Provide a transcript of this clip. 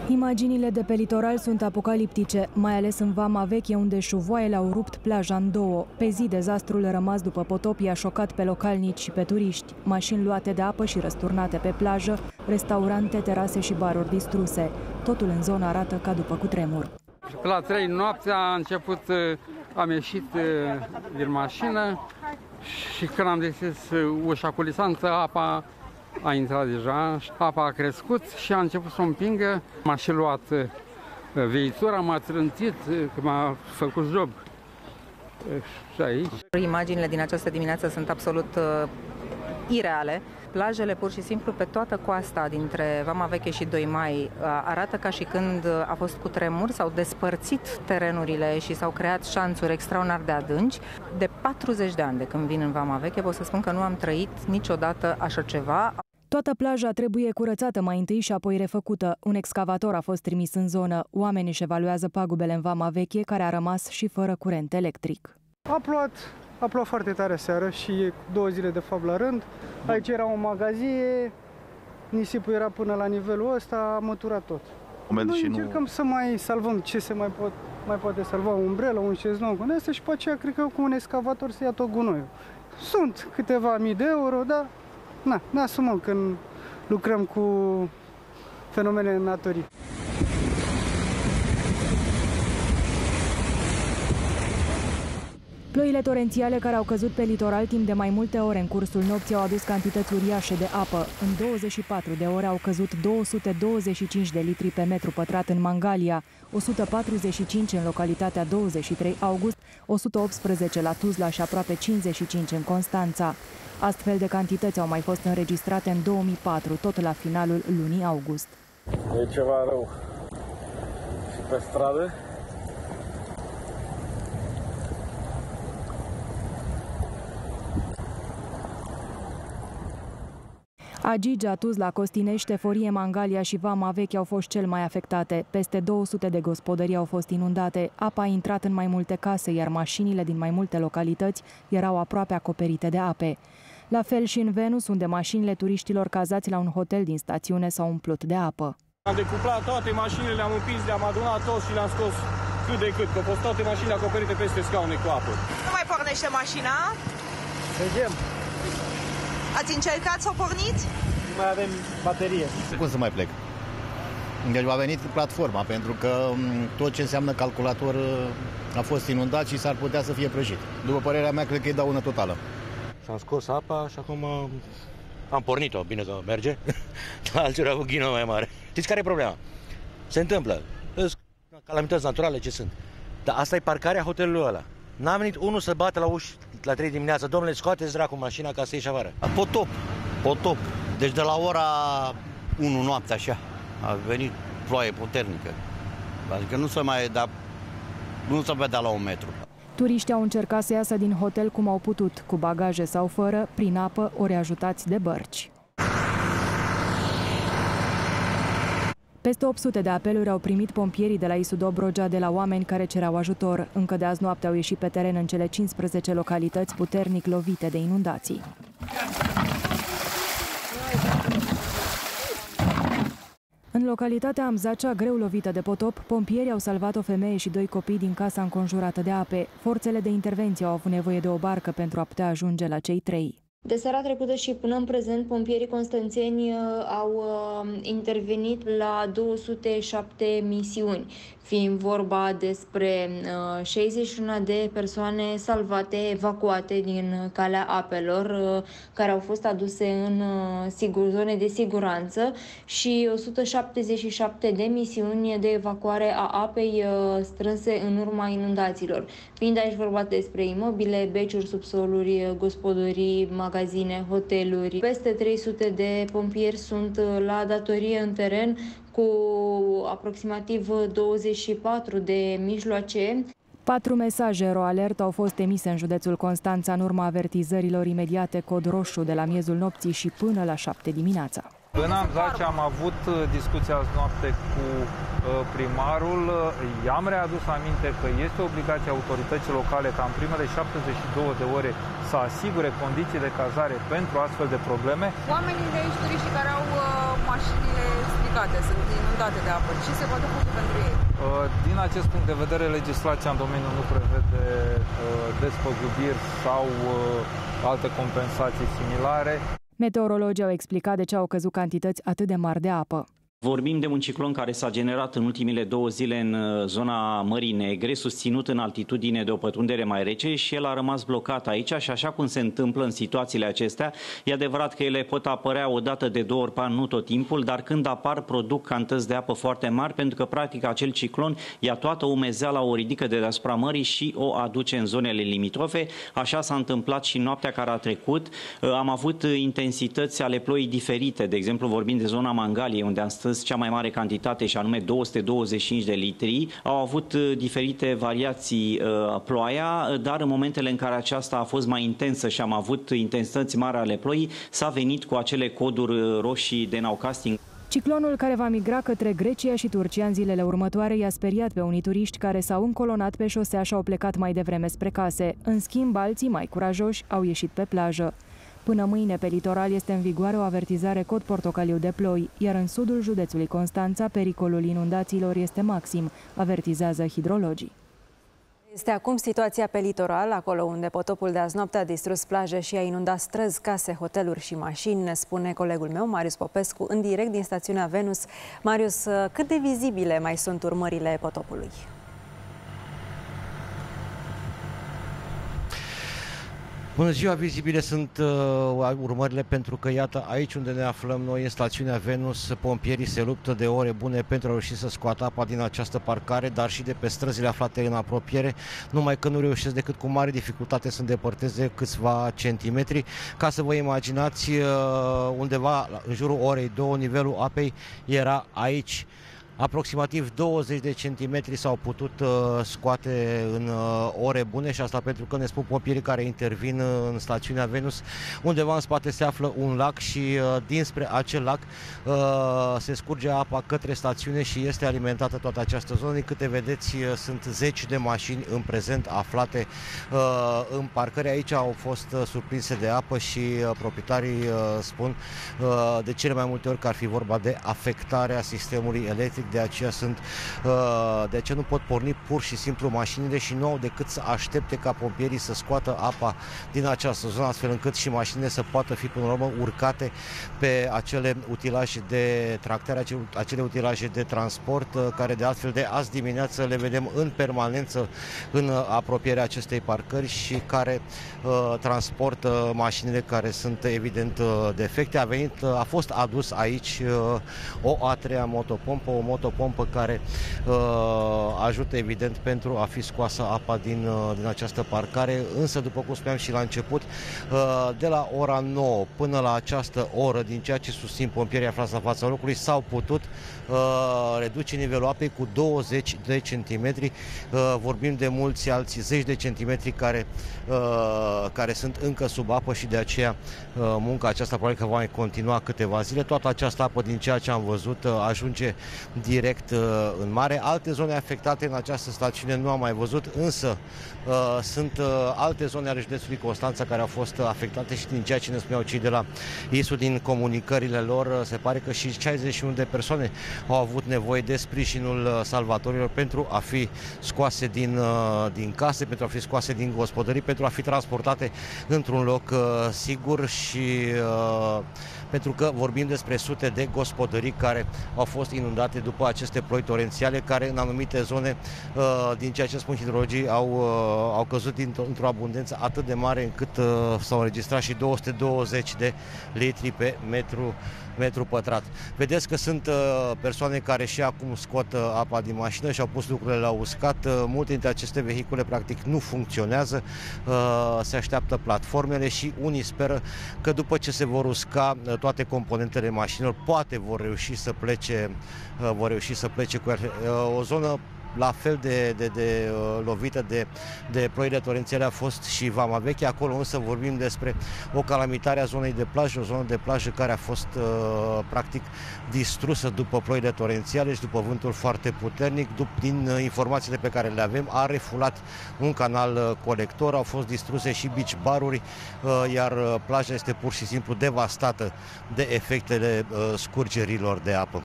Imaginile de pe litoral sunt apocaliptice, mai ales în Vama Veche, unde șuvoaiele au rupt plaja în două. Pe zi, dezastrul rămas după potop i-a șocat pe localnici și pe turiști. Mașini luate de apă și răsturnate pe plajă, restaurante, terase și baruri distruse. Totul în zonă arată ca după cutremur. La 3 noaptea am ieșit din mașină și când am deschis ușa culisantă, apa a intrat deja, apa a crescut și a început să o împingă. M-a și luat veitura, m-a trântit, m-a făcut job și aici. Imaginile din această dimineață sunt absolut ireale. Plajele, pur și simplu, pe toată coasta dintre Vama Veche și 2 Mai arată ca și când a fost cutremur, s-au despărțit terenurile și s-au creat șanțuri extraordinar de adânci. De 40 de ani de când vin în Vama Veche, pot să spun că nu am trăit niciodată așa ceva. Toată plaja trebuie curățată mai întâi și apoi refăcută. Un excavator a fost trimis în zonă. Oamenii își evaluează pagubele în Vama Veche, care a rămas și fără curent electric. A plouat foarte tare seară și 2 zile de fapt la rând. Aici era o magazie, nisipul era până la nivelul ăsta, a măturat tot. Noi încercăm să mai salvăm ce se mai poate salva, o umbrelă, un șezlong, un asta și pe aceea cred că cu un excavator se ia tot gunoiul. Sunt câteva mii de euro, dar ne asumăm când lucrăm cu fenomene naturii. Ploile torențiale care au căzut pe litoral timp de mai multe ore în cursul nopții au adus cantități uriașe de apă. În 24 de ore au căzut 225 de litri pe metru pătrat în Mangalia, 145 în localitatea 23 August, 118 la Tuzla și aproape 55 în Constanța. Astfel de cantități au mai fost înregistrate în 2004, tot la finalul lunii august. E ceva rău și pe stradă. Agigea, Tuzla, Costinești, Forie, Mangalia și Vama Veche au fost cel mai afectate. Peste 200 de gospodării au fost inundate. Apa a intrat în mai multe case, iar mașinile din mai multe localități erau aproape acoperite de ape. La fel și în Venus, unde mașinile turiștilor cazați la un hotel din stațiune s-au umplut de apă. Am decuplat toate mașinile, le-am împins, le-am adunat toți și le-am scos cât de cât, că au fost toate mașinile acoperite peste scaune cu apă. Nu mai pornește mașina? Vedem. Ați încercat să o porniți? Nu mai avem baterie. Cum să mai plec? Deci a venit platforma, pentru că tot ce înseamnă calculator a fost inundat și s-ar putea să fie prăjit. După părerea mea, cred că e daună totală. Și-am scos apa și acum am pornit-o, bine că merge, dar altceva cu ghină mai mare. Știți care e problema? Se întâmplă, calamități naturale ce sunt, dar asta e parcarea hotelului ăla. N-a venit unul să bată la uși la 3 dimineața, domnule, scoateți dracu mașina ca să ieși afară. Potop. Deci de la ora 1 noapte așa a venit ploaie puternică. Adică nu se vedea la 1 metru. Turiștii au încercat să iasă din hotel cum au putut, cu bagaje sau fără, prin apă, ori ajutați de bărci. Peste 800 de apeluri au primit pompierii de la Isu Dobrogea de la oameni care cereau ajutor. Încă de azi noapte au ieșit pe teren în cele 15 localități puternic lovite de inundații. În localitatea Amzacea, greu lovită de potop, pompierii au salvat o femeie și 2 copii din casa înconjurată de ape. Forțele de intervenție au avut nevoie de o barcă pentru a putea ajunge la cei 3. De seara trecută și până în prezent, pompierii constanțeni au intervenit la 207 misiuni, fiind vorba despre 61 de persoane salvate, evacuate din calea apelor, care au fost aduse în zone de siguranță și 177 de misiuni de evacuare a apei strânse în urma inundațiilor, fiind aici vorba despre imobile, beciuri, subsoluri, gospodării, magazine, hoteluri. Peste 300 de pompieri sunt la datorie în teren, cu aproximativ 24 de mijloace. 4 mesaje RoAlert au fost emise în județul Constanța în urma avertizărilor imediate cod roșu de la miezul nopții și până la 7 dimineața. În Amzace am avut discuția azi noapte cu primarul. I-am readus aminte că este obligația autorității locale ca în primele 72 de ore să asigure condiții de cazare pentru astfel de probleme. Oamenii de aici, turiștii care au mașinile stricate, sunt inundate de apă. Ce se poate face pentru ei? Din acest punct de vedere, legislația în domeniu nu prevede despăgubiri sau alte compensații similare. Meteorologii au explicat de ce au căzut cantități atât de mari de apă. Vorbim de un ciclon care s-a generat în ultimile 2 zile în zona Mării Negre, susținut în altitudine de o pătrundere mai rece și el a rămas blocat aici și așa cum se întâmplă în situațiile acestea, e adevărat că ele pot apărea o dată de 2 ori pe an, nu tot timpul, dar când apar produc cantități de apă foarte mari pentru că practic acel ciclon ia toată umezeala, o ridică de deasupra mării și o aduce în zonele limitrofe. Așa s-a întâmplat și noaptea care a trecut. Am avut intensități ale ploii diferite, de exemplu vorbim de zona Mangaliei unde am stat cea mai mare cantitate și anume 225 de litri. Au avut diferite variații ploaia, dar în momentele în care aceasta a fost mai intensă și am avut intensități mari ale ploii, s-a venit cu acele coduri roșii de nowcasting. Ciclonul care va migra către Grecia și Turcia în zilele următoare i-a speriat pe unii turiști care s-au încolonat pe șosea și au plecat mai devreme spre case. În schimb, alții mai curajoși au ieșit pe plajă. Până mâine, pe litoral este în vigoare o avertizare cod portocaliu de ploi, iar în sudul județului Constanța pericolul inundațiilor este maxim, avertizează hidrologii. Este acum situația pe litoral, acolo unde potopul de azi noapte a distrus plaje și a inundat străzi, case, hoteluri și mașini, ne spune colegul meu, Marius Popescu, în direct din stațiunea Venus. Marius, cât de vizibile mai sunt urmările potopului? Bună ziua, vizibile sunt urmările pentru că, iată, aici unde ne aflăm noi, în stațiunea Venus, pompierii se luptă de ore bune pentru a reuși să scoată apa din această parcare, dar și de pe străzile aflate în apropiere, numai că nu reușesc decât cu mare dificultate să îndepărteze câțiva centimetri. Ca să vă imaginați, undeva în jurul orei 2, nivelul apei era aici. Aproximativ 20 de centimetri s-au putut scoate în ore bune și asta pentru că ne spun pompierii care intervin în stațiunea Venus. Undeva în spate se află un lac și dinspre acel lac se scurge apa către stațiune și este alimentată toată această zonă. Din câte vedeți, sunt zeci de mașini în prezent aflate în parcări. Aici au fost surprinse de apă și proprietarii spun de cele mai multe ori că ar fi vorba de afectarea sistemului electric. De aceea nu pot porni pur și simplu mașinile și nu au decât să aștepte ca pompierii să scoată apa din această zonă, astfel încât și mașinile să poată fi până la urmă urcate pe acele utilaje de tractare, acele utilaje de transport, care de altfel de azi dimineață le vedem în permanență în apropierea acestei parcări și care transportă mașinile care sunt evident defecte. A fost adus aici o a treia motopompă, o motopompă care ajută evident pentru a fi scoasă apa din această parcare, însă după cum spuneam și la început, de la ora 9 până la această oră, din ceea ce susțin pompierii aflați la fața locului, s-au putut reduce nivelul apei cu 20 de centimetri. Vorbim de mulți alții zeci de centimetri care sunt încă sub apă și de aceea munca aceasta probabil că va mai continua câteva zile. Toată această apă, din ceea ce am văzut, ajunge direct în mare. Alte zone afectate în această stațiune nu am mai văzut, însă sunt alte zone ale județului Constanța care au fost afectate și din ceea ce ne spuneau cei de la ISU din comunicările lor, se pare că și 61 de persoane au avut nevoie de sprijinul salvatorilor pentru a fi scoase din case, pentru a fi scoase din gospodării, pentru a fi transportate într-un loc sigur și pentru că vorbim despre sute de gospodării care au fost inundate după aceste ploi torențiale, care în anumite zone, din ceea ce spun hidrologii, au căzut într-o abundență atât de mare încât s-au înregistrat și 220 de litri pe metru pătrat. Vedeți că sunt persoane care și acum scot apa din mașină și au pus lucrurile la uscat. Multe dintre aceste vehicule practic nu funcționează, se așteaptă platformele și unii speră că după ce se vor usca toate componentele mașinilor, poate vor reuși să plece cu o zonă la fel de lovită de ploile torențiale a fost și Vama Veche. Acolo însă vorbim despre o calamitare a zonei de plajă, o zonă de plajă care a fost practic distrusă după ploile torențiale și după vântul foarte puternic. Din informațiile pe care le avem, a refulat un canal colector, au fost distruse și beach baruri, iar plaja este pur și simplu devastată de efectele scurgerilor de apă.